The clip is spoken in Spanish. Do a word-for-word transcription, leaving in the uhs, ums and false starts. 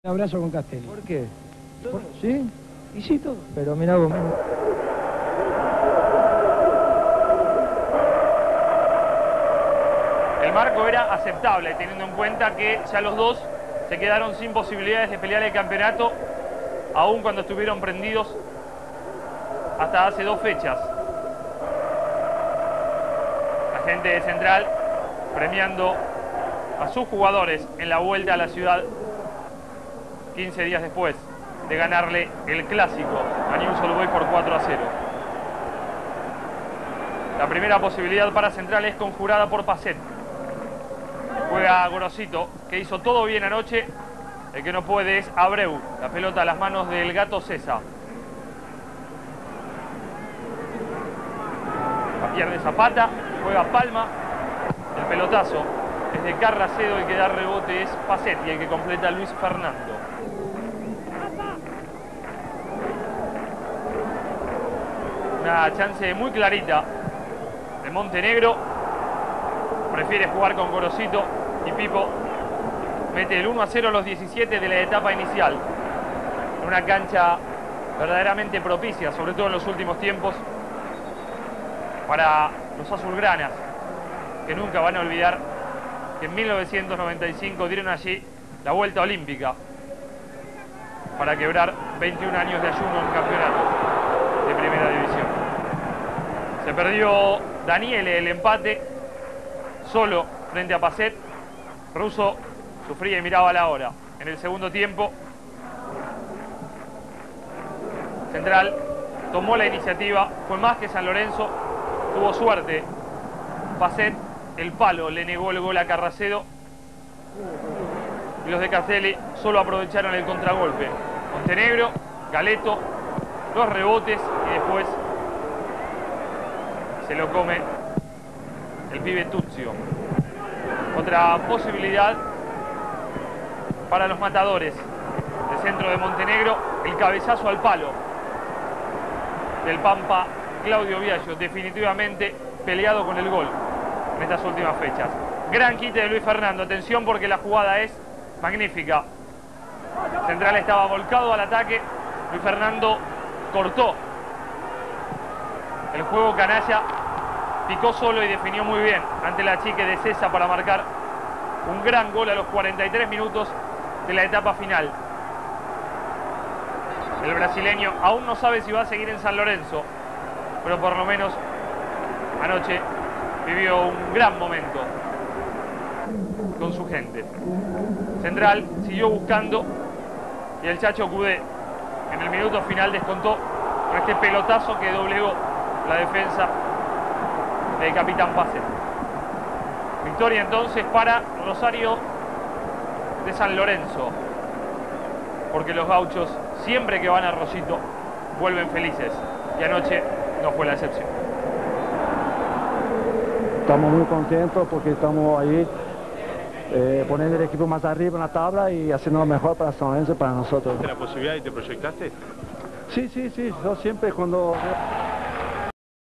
Un abrazo con Castelli. ¿Por qué? ¿Por? ¿Sí? Y sí, todo. Pero mirá vos. El marco era aceptable, teniendo en cuenta que ya los dos se quedaron sin posibilidades de pelear el campeonato, aun cuando estuvieron prendidos hasta hace dos fechas. La gente de Central premiando a sus jugadores en la vuelta a la ciudad quince días después de ganarle el clásico a Newell's Old Boys por cuatro a cero. La primera posibilidad para Central es conjurada por Pacet. Juega Gorosito, que hizo todo bien anoche. El que no puede es Abreu. La pelota a las manos del Gato César. La pierde Zapata, juega Palma. El pelotazo es de Carracedo, el que da rebote es Pacet y el que completa Luis Fernando. Una chance muy clarita de Montenegro. Prefiere jugar con Gorosito y Pipo mete el uno a cero a los diecisiete de la etapa inicial. En una cancha verdaderamente propicia, sobre todo en los últimos tiempos, para los azulgranas, que nunca van a olvidar que en mil novecientos noventa y cinco dieron allí la vuelta olímpica para quebrar veintiún años de ayuno en campeonato de primera división. Se perdió Daniele el empate solo frente a Pacet. Russo sufría y miraba la hora. En el segundo tiempo, Central tomó la iniciativa, fue más que San Lorenzo, tuvo suerte. Pacet, el palo, le negó el gol a Carracedo y los de Castelli solo aprovecharon el contragolpe. Montenegro, Galeto, los rebotes y después se lo come el pibe Tuzio. Otra posibilidad para los matadores. El centro de Montenegro, el cabezazo al palo del Pampa Claudio Viallo, definitivamente peleado con el gol en estas últimas fechas. Gran quite de Luis Fernando, atención porque la jugada es magnífica. Central estaba volcado al ataque, Luis Fernando cortó el juego canalla, picó solo y definió muy bien ante la chique de César para marcar un gran gol a los cuarenta y tres minutos de la etapa final. El brasileño aún no sabe si va a seguir en San Lorenzo, pero por lo menos anoche vivió un gran momento con su gente. Central siguió buscando y el Chacho Cudé en el minuto final descontó con este pelotazo que doblegó la defensa del capitán Pacet. Victoria entonces para Rosario de San Lorenzo, porque los gauchos siempre que van a Rosito vuelven felices y anoche no fue la excepción. Estamos muy contentos porque estamos ahí eh, poniendo el equipo más arriba en la tabla y haciendo lo mejor para San Lorenzo y para nosotros. ¿Tuviste la posibilidad y te proyectaste? Sí, sí, sí, yo siempre cuando...